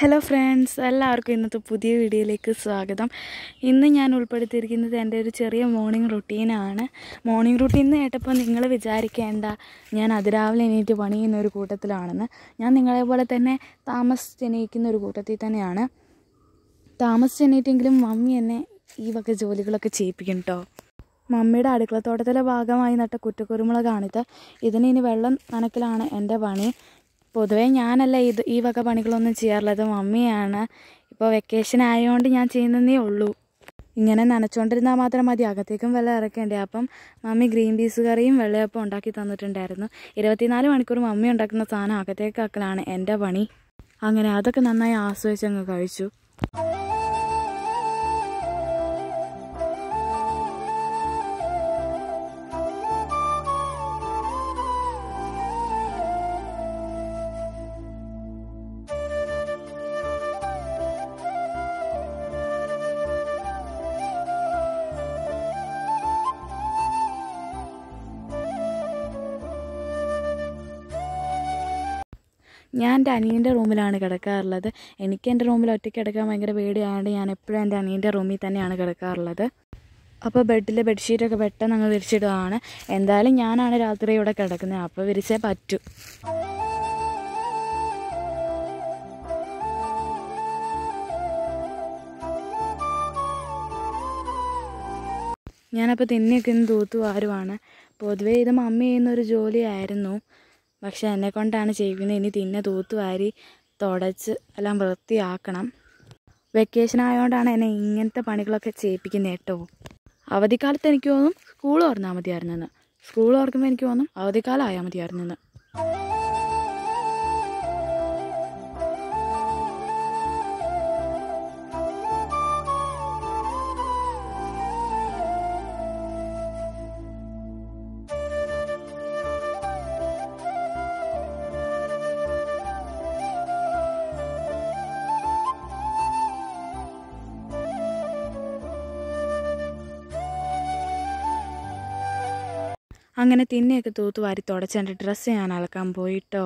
Hello friends, എല്ലാവർക്കും ഇന്നത്തെ പുതിയ വീഡിയോയിലേക്ക് സ്വാഗതം. ഇന്ന് ഞാൻ ഉൾപ്പെടുത്തിയിരിക്കുന്നത് എൻ്റെ ഒരു ചെറിയ മോർണിംഗ് റുട്ടീനാണ്. മോർണിംഗ് റുട്ടീൻ എന്ന് കേട്ടപ്പോൾ നിങ്ങൾ വിചാരിക്കേണ്ട ഞാൻ അതിരാവിലെ എണീറ്റ് പണിയുന്ന ഒരു കൂട്ടത്തിലാണെന്ന്. ഞാൻ നിങ്ങളെപ്പോലെ തന്നെ താമസിച്ചെണീക്കുന്ന ഒരു കൂട്ടത്തിൽ തന്നെയാണ്. താമസിച്ചെണീറ്റെങ്കിലും മമ്മി എന്നെ ഈ വക ജോലികളൊക്കെ ചെയ്യിപ്പിക്കും കേട്ടോ. മമ്മിയുടെ അടുക്കളത്തോട്ടത്തിലെ ഭാഗമായി നട്ട കുറ്റക്കുരുമുളകാണിത്. ഇതിന് ഇനി വെള്ളം നനയ്ക്കലാണ് എൻ്റെ പണി. പൊതുവേ ഞാനല്ല ഈ വക പണികളൊന്നും ചെയ്യാറുള്ളത്, മമ്മിയാണ്. ഇപ്പോൾ വെക്കേഷൻ ആയതുകൊണ്ട് ഞാൻ ചെയ്യുന്നതേ ഉള്ളൂ. ഇങ്ങനെ നനച്ചുകൊണ്ടിരുന്നാൽ മാത്രം മതി, അകത്തേക്കും വെള്ളം ഇറക്കേണ്ടേ. അപ്പം മമ്മി ഗ്രീൻ പീസ് കറിയും വെള്ളയപ്പം ഉണ്ടാക്കി തന്നിട്ടുണ്ടായിരുന്നു. 24 മണിക്കൂർ മമ്മി ഉണ്ടാക്കുന്ന സാധനം അകത്തേക്ക് ആക്കലാണ് എൻ്റെ പണി. അങ്ങനെ അതൊക്കെ നന്നായി ആസ്വദിച്ചങ്ങ് കഴിച്ചു. ഞാൻ എൻ്റെ അനിയൻ്റെ റൂമിലാണ് കിടക്കാറുള്ളത്. എനിക്ക് എൻ്റെ റൂമിൽ ഒറ്റയ്ക്ക് കിടക്കാൻ ഭയങ്കര പേടിയായതുകൊണ്ട് ഞാൻ എപ്പോഴും എൻ്റെ അനിയൻ്റെ റൂമിൽ തന്നെയാണ് കിടക്കാറുള്ളത്. അപ്പോൾ ബെഡിലെ ബെഡ്ഷീറ്റൊക്കെ പെട്ടെന്ന് അങ്ങ് വിരിച്ചിടുകയാണ്. എന്തായാലും ഞാനാണ് രാത്രി ഇവിടെ കിടക്കുന്നത്, അപ്പോൾ വിരിച്ചേ പറ്റൂ. ഞാനപ്പോൾ തിന്നെയൊക്കെ ഇന്ന് തൂത്തുവാരുവാണ്. പൊതുവേ ഇത് മമ്മി ചെയ്യുന്നൊരു ജോലിയായിരുന്നു, പക്ഷെ എന്നെക്കൊണ്ടാണ് ചെയ്യിക്കുന്നത്. ഇനി തിന്നെ തൂത്തുവാരി തുടച്ച് എല്ലാം വൃത്തിയാക്കണം. വെക്കേഷൻ ആയതുകൊണ്ടാണ് എന്നെ ഇങ്ങനത്തെ പണികളൊക്കെ ചെയ്യിപ്പിക്കുന്നത് കേട്ടോ. അവധിക്കാലത്ത് എനിക്ക് തോന്നും സ്കൂൾ തുറന്നാൽ മതിയായിരുന്നെന്ന്. സ്കൂൾ തുറക്കുമ്പോൾ എനിക്ക് തോന്നും അവധിക്കാലം ആയാൽ മതിയായിരുന്നെന്ന്. അങ്ങനെ തിന്നെയൊക്കെ തൂത്തുവാരി തുടച്ച് എൻ്റെ ഡ്രസ്സ് ഞാൻ അലക്കാൻ പോയിട്ടോ.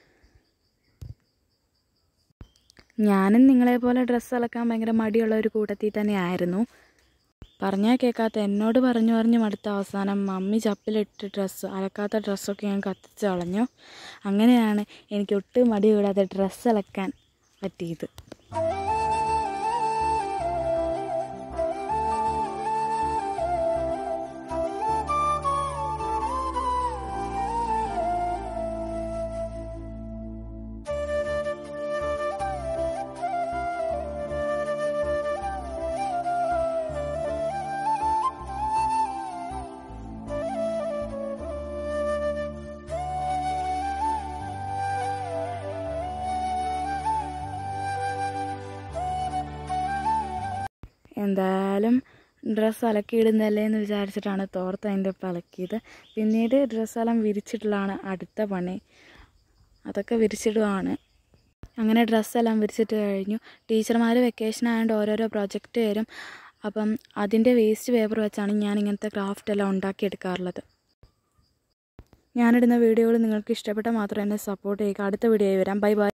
ഞാനും നിങ്ങളെപ്പോലെ ഡ്രസ്സ് അലക്കാൻ ഭയങ്കര മടിയുള്ള ഒരു കൂട്ടത്തിൽ തന്നെ ആയിരുന്നു. പറഞ്ഞാൽ കേൾക്കാത്ത എന്നോട് പറഞ്ഞു മടുത്ത അവസാനം മമ്മി ചപ്പിലിട്ട് അലക്കാത്ത ഡ്രസ്സൊക്കെ ഞാൻ കത്തിച്ച് കളഞ്ഞു. അങ്ങനെയാണ് എനിക്ക് ഒട്ടും മടി കൂടാതെ ഡ്രസ്സ് അലക്കാൻ പറ്റിയത്. എന്തായാലും ഡ്രസ്സ് അലക്കിയിടുന്നല്ലേ എന്ന് വിചാരിച്ചിട്ടാണ് തോർത്ത് അതിൻ്റെ ഒപ്പം അലക്കിയത്. പിന്നീട് ഡ്രസ്സെല്ലാം വിരിച്ചിട്ടുള്ളതാണ് അടുത്ത പണി. അതൊക്കെ വിരിച്ചിടുവാണ്. അങ്ങനെ ഡ്രസ്സെല്ലാം വിരിച്ചിട്ട് കഴിഞ്ഞു. ടീച്ചർമാർ വെക്കേഷൻ ആയതുകൊണ്ട് ഓരോരോ പ്രൊജക്റ്റ് തരും. അപ്പം അതിൻ്റെ വേസ്റ്റ് പേപ്പർ വെച്ചാണ് ഞാൻ ഇങ്ങനത്തെ ക്രാഫ്റ്റ് എല്ലാം ഉണ്ടാക്കിയെടുക്കാറുള്ളത്. ഞാനിടുന്ന വീഡിയോകൾ നിങ്ങൾക്ക് ഇഷ്ടപ്പെട്ടാൽ മാത്രം എന്നെ സപ്പോർട്ട് ചെയ്യുക. അടുത്ത വീഡിയോയിൽ വരാം. Bye by.